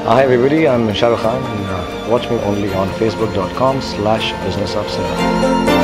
Hi everybody, I'm Shah Rukh Khan and watch me only on facebook.com/businessofcinema.